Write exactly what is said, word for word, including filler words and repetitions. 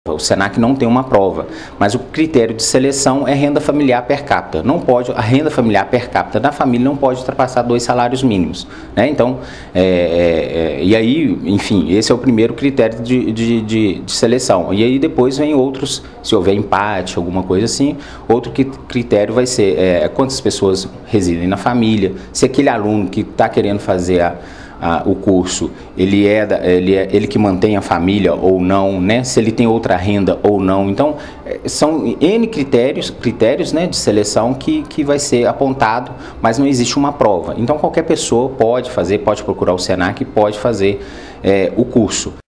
O Senac não tem uma prova, mas o critério de seleção é renda familiar per capita. Não pode, a renda familiar per capita da família não pode ultrapassar dois salários mínimos, né? Então, é, é, e aí, enfim, esse é o primeiro critério de, de, de, de seleção. E aí depois vem outros, se houver empate, alguma coisa assim, outro critério vai ser é, quantas pessoas residem na família, se aquele aluno que está querendo fazer a Ah, o curso, ele é, da, ele é ele que mantém a família ou não, né? Se ele tem outra renda ou não. Então, são N critérios, critérios né, de seleção que, que vai ser apontado, mas não existe uma prova. Então, qualquer pessoa pode fazer, pode procurar o Senac e pode fazer é, o curso.